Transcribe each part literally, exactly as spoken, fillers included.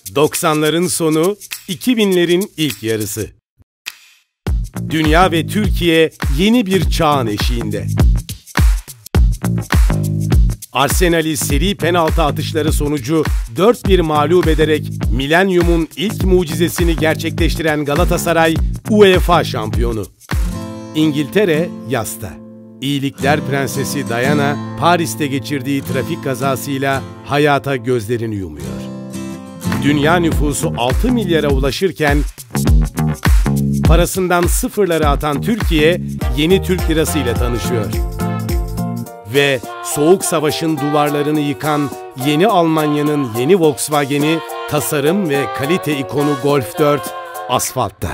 doksanların sonu, iki binlerin ilk yarısı. Dünya ve Türkiye yeni bir çağın eşiğinde. Arsenal'i seri penaltı atışları sonucu dört bir mağlup ederek Milenyum'un ilk mucizesini gerçekleştiren Galatasaray, UEFA şampiyonu. İngiltere yasta. İyilikler Prensesi Diana, Paris'te geçirdiği trafik kazasıyla hayata gözlerini yumuyor. Dünya nüfusu altı milyara ulaşırken, parasından sıfırları atan Türkiye, yeni Türk lirası ile tanışıyor. Ve Soğuk Savaş'ın duvarlarını yıkan yeni Almanya'nın yeni Volkswagen'i, tasarım ve kalite ikonu Golf dört, asfaltta.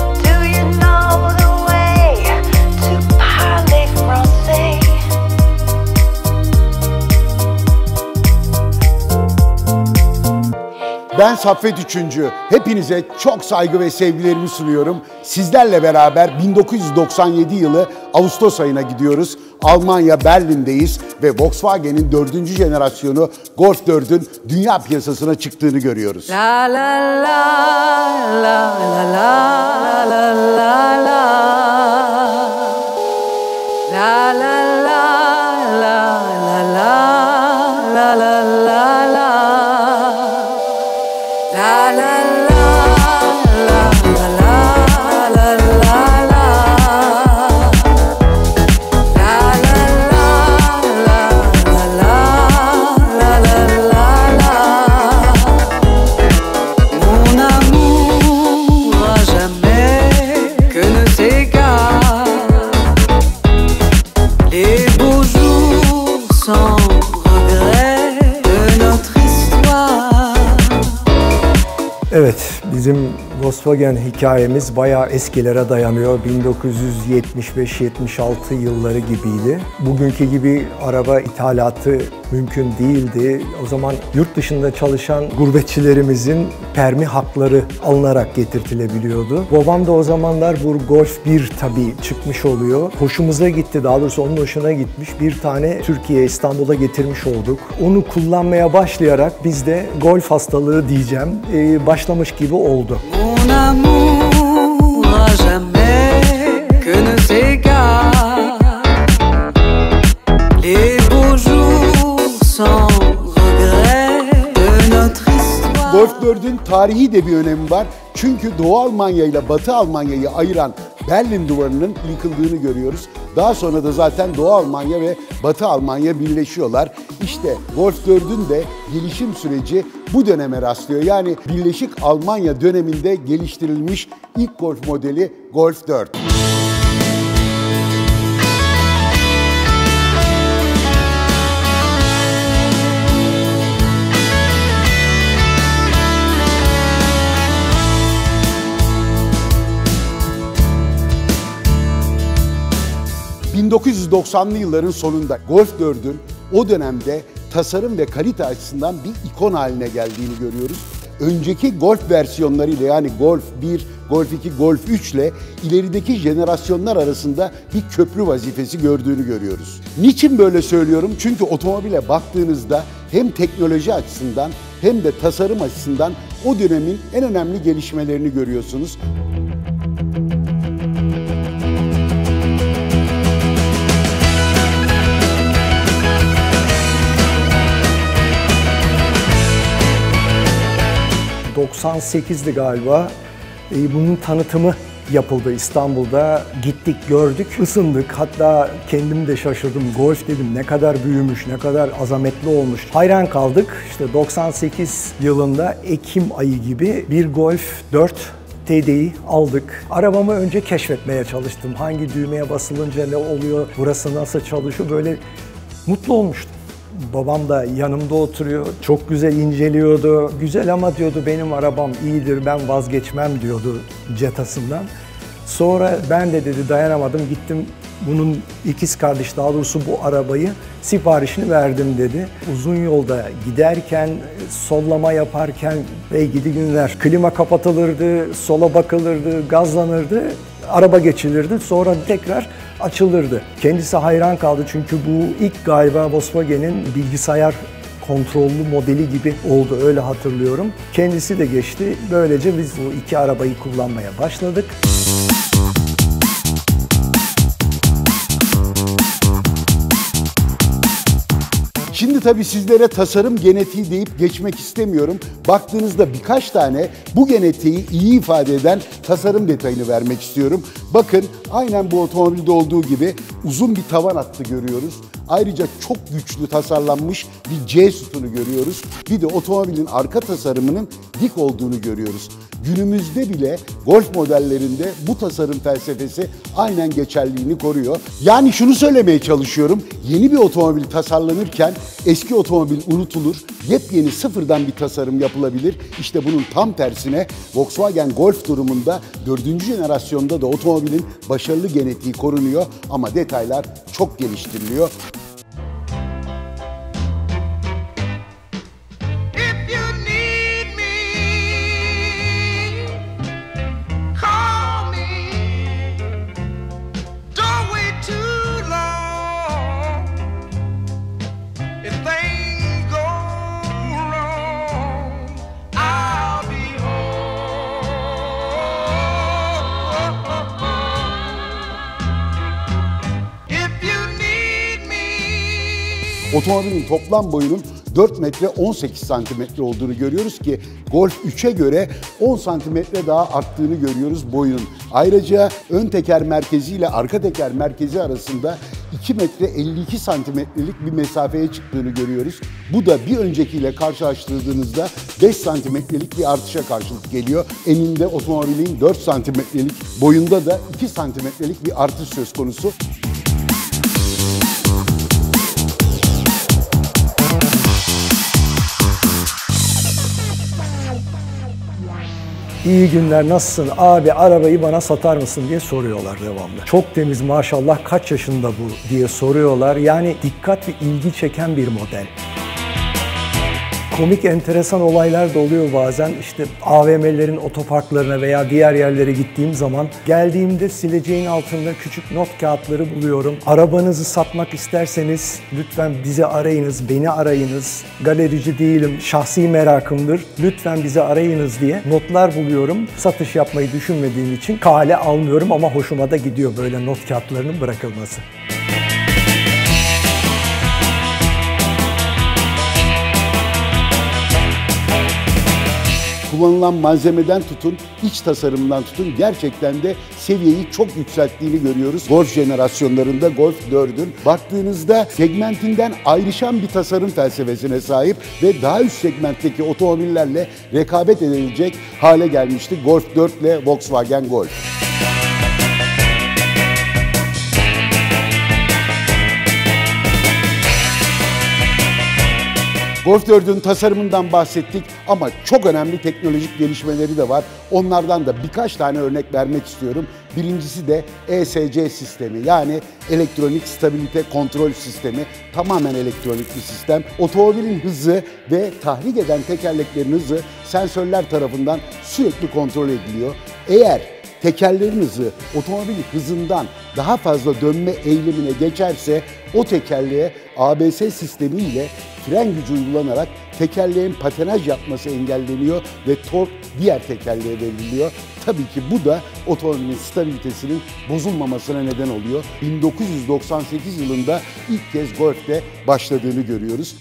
Ben Saffet Üçüncü. Hepinize çok saygı ve sevgilerimi sunuyorum. Sizlerle beraber bin dokuz yüz doksan yedi yılı Ağustos ayına gidiyoruz. Almanya, Berlin'deyiz ve Volkswagen'in dördüncü jenerasyonu Golf dört'ün dünya piyasasına çıktığını görüyoruz. La la la la la la la la la la la la la la la la la la. La la la la la la la la la. La la la la la la la la la. Mon amour à jamais que ne t'égare. Les beaux jours sans regret de notre histoire. Evet, bizim Volkswagen hikayemiz bayağı eskilere dayanıyor. bin dokuz yüz yetmiş beş yetmiş altı yılları gibiydi. Bugünkü gibi araba ithalatı mümkün değildi. O zaman yurt dışında çalışan gurbetçilerimizin permi hakları alınarak getirtilebiliyordu. Babam da o zamanlar bu Golf bir tabii çıkmış oluyor. Hoşumuza gitti, daha doğrusu onun hoşuna gitmiş. Bir tane Türkiye, İstanbul'a getirmiş olduk. Onu kullanmaya başlayarak biz de Golf hastalığı diyeceğim, ee, başlamış gibi oldu. Mon amour à jamais que ne t'égare. Les beaux jours sans regret de notre histoire. Golf dört'ün tarihi de bir önemi var. Çünkü Doğu Almanya ile Batı Almanya'yı ayıran Berlin Duvarı'nın yıkıldığını görüyoruz. Daha sonra da zaten Doğu Almanya ve Batı Almanya birleşiyorlar. İşte Golf dört'ün de gelişim süreci bu döneme rastlıyor. Yani Birleşik Almanya döneminde geliştirilmiş ilk Golf modeli Golf dört. bin dokuz yüz doksanlı yılların sonunda Golf dört'ün o dönemde tasarım ve kalite açısından bir ikon haline geldiğini görüyoruz. Önceki Golf versiyonlarıyla, yani Golf bir, Golf iki, Golf üç ile ilerideki jenerasyonlar arasında bir köprü vazifesi gördüğünü görüyoruz. Niçin böyle söylüyorum? Çünkü otomobile baktığınızda hem teknoloji açısından hem de tasarım açısından o dönemin en önemli gelişmelerini görüyorsunuz. doksan sekizdi galiba. Bunun tanıtımı yapıldı İstanbul'da. Gittik, gördük, ısındık. Hatta kendim de şaşırdım. Golf dedim, ne kadar büyümüş, ne kadar azametli olmuş. Hayran kaldık. İşte doksan sekiz yılında Ekim ayı gibi bir Golf dört T D'yi aldık. Arabamı önce keşfetmeye çalıştım. Hangi düğmeye basılınca ne oluyor, burası nasıl çalışıyor, böyle mutlu olmuştum. Babam da yanımda oturuyor, çok güzel inceliyordu. Güzel ama diyordu, benim arabam iyidir, ben vazgeçmem diyordu Jetas'ından. Sonra ben de dedi dayanamadım, gittim bunun ikiz kardeş, daha doğrusu bu arabayı siparişini verdim dedi. Uzun yolda giderken, sollama yaparken ve gidi günler, klima kapatılırdı, sola bakılırdı, gazlanırdı, araba geçilirdi, sonra tekrar açılırdı. Kendisi hayran kaldı çünkü bu ilk galiba Volkswagen'in bilgisayar kontrollü modeli gibi oldu, öyle hatırlıyorum. Kendisi de geçti. Böylece biz bu iki arabayı kullanmaya başladık. Şimdi tabii sizlere tasarım genetiği deyip geçmek istemiyorum. Baktığınızda birkaç tane bu genetiği iyi ifade eden tasarım detayını vermek istiyorum. Bakın aynen bu otomobilde olduğu gibi uzun bir tavan hattı görüyoruz. Ayrıca çok güçlü tasarlanmış bir C sütunu görüyoruz. Bir de otomobilin arka tasarımının dik olduğunu görüyoruz. Günümüzde bile Golf modellerinde bu tasarım felsefesi aynen geçerliliğini koruyor. Yani şunu söylemeye çalışıyorum. Yeni bir otomobil tasarlanırken eski otomobil unutulur. Yepyeni sıfırdan bir tasarım yapılabilir. İşte bunun tam tersine Volkswagen Golf durumunda dördüncü jenerasyonda da otomobilin başarılı genetiği korunuyor ama detaylar çok geliştiriliyor. Otomobilin toplam boyunun dört metre on sekiz santimetre olduğunu görüyoruz ki Golf üçe göre on santimetre daha arttığını görüyoruz boyunun. Ayrıca ön teker merkezi ile arka teker merkezi arasında iki metre elli iki santimetrelik bir mesafeye çıktığını görüyoruz. Bu da bir öncekiyle karşılaştırdığınızda beş santimetrelik bir artışa karşılık geliyor. Eninde otomobilin dört santimetrelik, boyunda da iki santimetrelik bir artış söz konusu. İyi günler, nasılsın? Abi arabayı bana satar mısın diye soruyorlar devamlı. Çok temiz maşallah, kaç yaşında bu diye soruyorlar. Yani dikkat ve ilgi çeken bir model. Komik, enteresan olaylar da oluyor bazen. İşte A V M'lerin otoparklarına veya diğer yerlere gittiğim zaman geldiğimde sileceğin altında küçük not kağıtları buluyorum. Arabanızı satmak isterseniz lütfen bizi arayınız, beni arayınız. Galerici değilim, şahsi merakımdır. Lütfen bizi arayınız diye notlar buluyorum. Satış yapmayı düşünmediğim için kale almıyorum ama hoşuma da gidiyor böyle not kağıtlarının bırakılması. Kullanılan malzemeden tutun, iç tasarımından tutun gerçekten de seviyeyi çok yükselttiğini görüyoruz. Golf jenerasyonlarında Golf dördün baktığınızda segmentinden ayrışan bir tasarım felsefesine sahip ve daha üst segmentteki otomobillerle rekabet edilecek hale gelmişti Golf dört ile Volkswagen Golf. Golf dördün tasarımından bahsettik ama çok önemli teknolojik gelişmeleri de var. Onlardan da birkaç tane örnek vermek istiyorum. Birincisi de E S C sistemi, yani elektronik stabilite kontrol sistemi. Tamamen elektronik bir sistem. Otomobilin hızı ve tahrik eden tekerleklerin hızı sensörler tarafından sürekli kontrol ediliyor. Eğer tekerlerin hızı otomobil hızından daha fazla dönme eylemine geçerse o tekerleğe A B S sistemiyle fren gücü uygulanarak tekerleğin patinaj yapması engelleniyor ve tork diğer tekerleğe veriliyor. Tabii ki bu da otomobilin stabilitesinin bozulmamasına neden oluyor. bin dokuz yüz doksan sekiz yılında ilk kez Golf'te başladığını görüyoruz.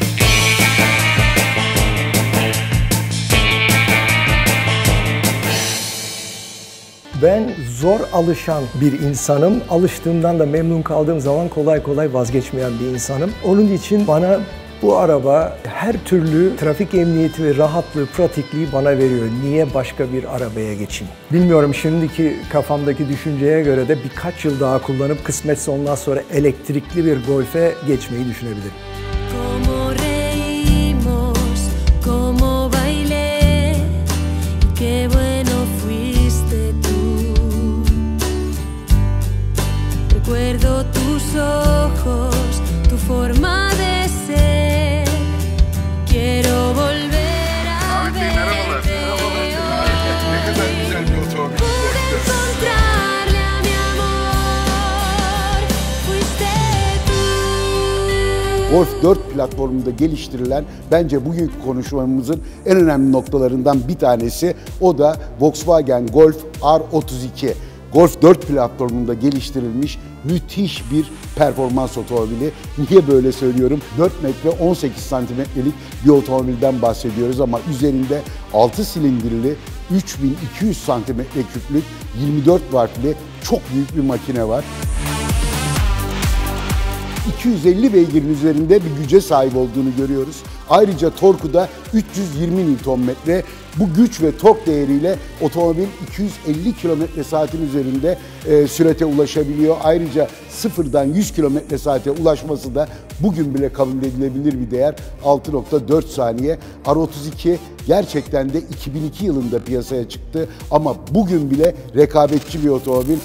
Ben zor alışan bir insanım. Alıştığımdan da memnun kaldığım zaman kolay kolay vazgeçmeyen bir insanım. Onun için bana bu araba her türlü trafik emniyeti ve rahatlığı, pratikliği bana veriyor. Niye başka bir arabaya geçeyim? Bilmiyorum, şimdiki kafamdaki düşünceye göre de birkaç yıl daha kullanıp kısmetse ondan sonra elektrikli bir Golf'e geçmeyi düşünebilirim. Recuerdo tus ojos, tu forma de ser. Quiero volver a verte. Ne kadar güzel bir otomobil. Pude encontrarle a mi amor. Fuiste tú. Golf dört platformunda geliştirilen bence bugünkü konuşmamızın en önemli noktalarından bir tanesi. O da Volkswagen Golf R otuz iki. Golf dört platformunda geliştirilmiş müthiş bir performans otomobili. Niye böyle söylüyorum? dört metre on sekiz santimetrelik bir otomobilden bahsediyoruz ama üzerinde altı silindirli üç bin iki yüz santimetre küplük yirmi dört wattlı çok büyük bir makine var. iki yüz elli beygirin üzerinde bir güce sahip olduğunu görüyoruz. Ayrıca torku da üç yüz yirmi newton metre. Bu güç ve tork değeriyle otomobil iki yüz elli kilometre saatin üzerinde e, sürate ulaşabiliyor. Ayrıca sıfırdan yüz kilometre saate ulaşması da bugün bile kabul edilebilir bir değer. altı nokta dört saniye. R otuz iki gerçekten de iki bin iki yılında piyasaya çıktı ama bugün bile rekabetçi bir otomobil.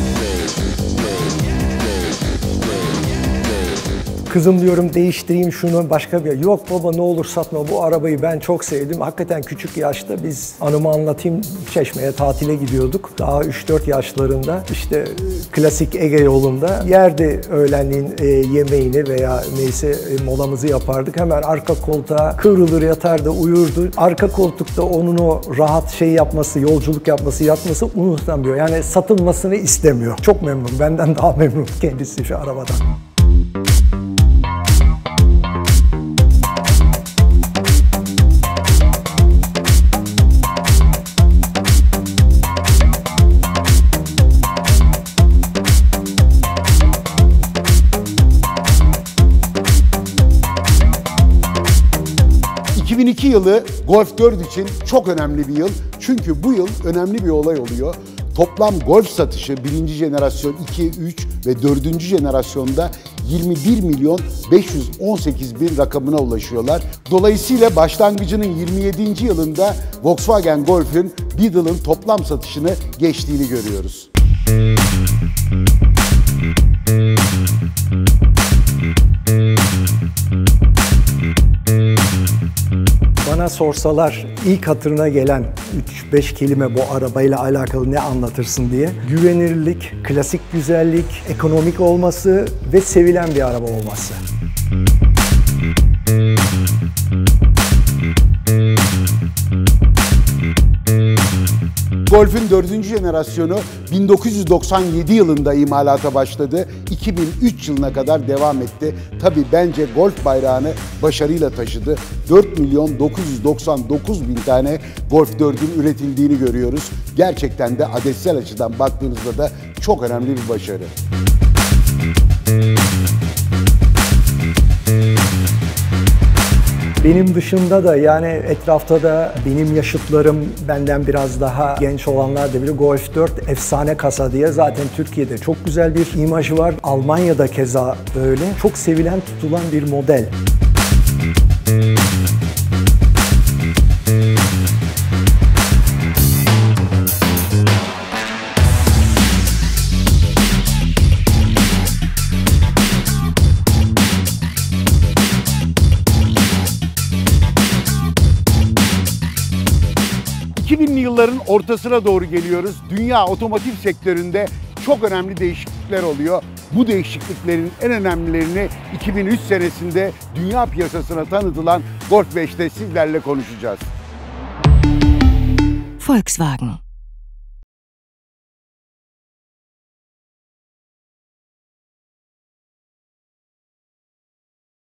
Kızım diyorum değiştireyim şunu başka bir... Yok baba ne olur satma, bu arabayı ben çok sevdim. Hakikaten küçük yaşta biz, anımı anlatayım, Çeşme'ye tatile gidiyorduk. Daha üç dört yaşlarında işte klasik Ege yolunda yerdi öğlenliğin e, yemeğini veya neyse e, molamızı yapardık. Hemen arka koltuğa kıvrılır yatardı, uyurdu. Arka koltukta onun o rahat şey yapması, yolculuk yapması, yatması unutamıyor. Yani satılmasını istemiyor. Çok memnun, benden daha memnun kendisi şu arabadan. iki bin iki yılı Golf dört için çok önemli bir yıl. Çünkü bu yıl önemli bir olay oluyor. Toplam Golf satışı birinci jenerasyon, iki, üç ve dördüncü jenerasyonda yirmi bir milyon beş yüz on sekiz bin rakamına ulaşıyorlar. Dolayısıyla başlangıcının yirmi yedinci yılında Volkswagen Golf'ün Beetle'ın toplam satışını geçtiğini görüyoruz. Bana sorsalar ilk hatırına gelen üç beş kelime bu arabayla alakalı ne anlatırsın diye. Güvenilirlik, klasik güzellik, ekonomik olması ve sevilen bir araba olması. Golf'ün dördüncü jenerasyonu bin dokuz yüz doksan yedi yılında imalata başladı. iki bin üç yılına kadar devam etti. Tabii bence Golf bayrağını başarıyla taşıdı. dört milyon dokuz yüz doksan dokuz bin tane Golf dördün üretildiğini görüyoruz. Gerçekten de adetsel açıdan baktığınızda da çok önemli bir başarı. Benim dışında da yani etrafta da benim yaşıtlarım, benden biraz daha genç olanlar da bile Golf dört efsane kasa diye zaten Türkiye'de çok güzel bir imajı var. Almanya'da keza öyle. Çok sevilen, tutulan bir model. iki binli yılların ortasına doğru geliyoruz. Dünya otomotiv sektöründe çok önemli değişiklikler oluyor. Bu değişikliklerin en önemlilerini iki bin üç senesinde dünya piyasasına tanıtılan Golf beşte sizlerle konuşacağız. Volkswagen.